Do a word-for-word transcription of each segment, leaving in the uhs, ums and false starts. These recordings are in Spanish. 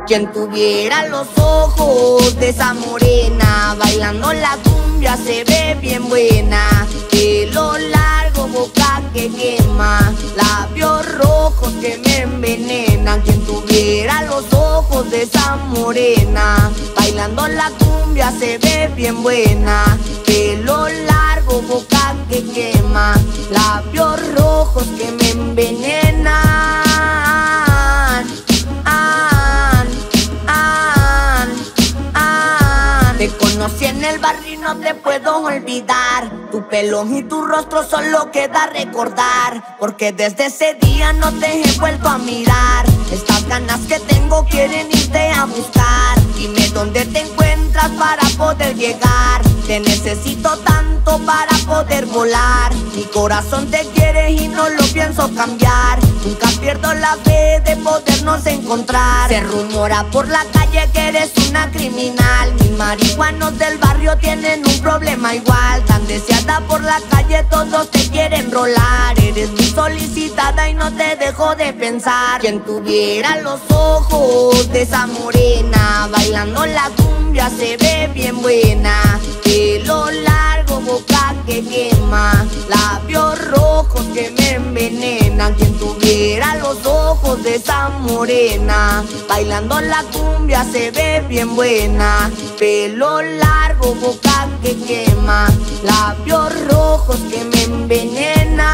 Quien tuviera los ojos de esa morena, bailando la cumbia se ve bien buena. Pelo largo, boca que quema, labios rojos que me envenenan. Quien tuviera los ojos de esa morena, bailando la cumbia se ve bien buena. Pelo largo, boca que quema, labios rojos que me envenenan. Te conocí en el barrio y no te puedo olvidar. Tu pelo y tu rostro solo queda recordar, porque desde ese día no te he vuelto a mirar. Estas ganas que tengo quieren irte a buscar. Dime dónde te encuentras para poder llegar. Te necesito tanto para poder volar. Mi corazón te quiere y no lo pienso cambiar. Nunca pierdo la fe de podernos encontrar. Se rumora por la calle que eres una criminal. Mis marihuanos del barrio tienen un problema igual. Tan deseada por la calle, todos te quieren rolar. Eres muy solicitada y no te dejo de pensar. Quien tuviera los ojos de esa morena, bailando la cumbia se ve bien buena. Pelo largo, boca que quema, labios rojos que me envenenan. Quien tuviera los ojos de esa morena, bailando la cumbia se ve bien buena. Pelo largo, boca que quema, labios rojos que me envenenan.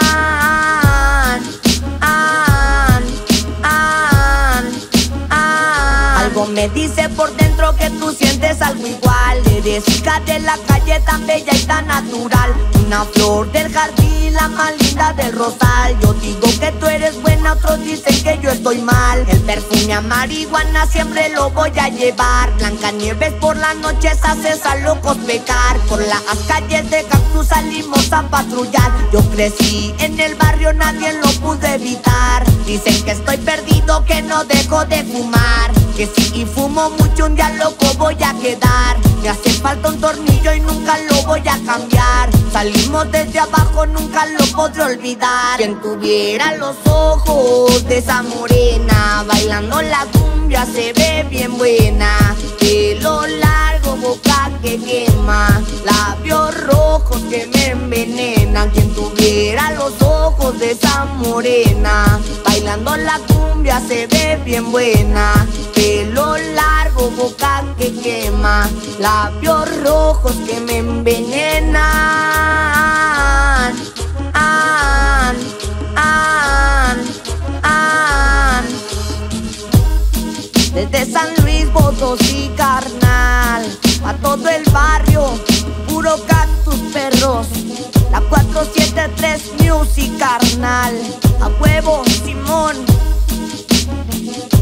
An, an, an. Algo me dice por dentro que tú sientes algo igual. Eres hija de la calle, tan bella y tan natural. Una flor del jardín, la más linda del rosal. Yo digo que tú eres buena, otros dicen que yo estoy mal. El perfume a marihuana siempre lo voy a llevar. Blancanieves por las noches haces a locos pecar. Por las calles de Cactus salimos a patrullar. Yo crecí en el barrio, nadie lo pude evitar. Dicen que estoy perdido, que no dejo de fumar, que si fumo mucho un día loco voy a quedar. Me hace falta un tornillo y nunca lo voy a cambiar. Salimos desde abajo, nunca lo podré olvidar. Quien tuviera los ojos de esa morena, bailando la cumbia se ve bien buena. Pelo largo, boca que quema, labios rojos que me envenenan. Quien tuviera los ojos de esa morena, bailando la cumbia se ve bien buena. Pelo largo, boca que quema, labios rojos que me envenenan. An, an, an. Desde San Luis Potosí, carnal, a todo el barrio, puro Cactus Perros. La cuatro siete tres Music, carnal, a huevo, Simón.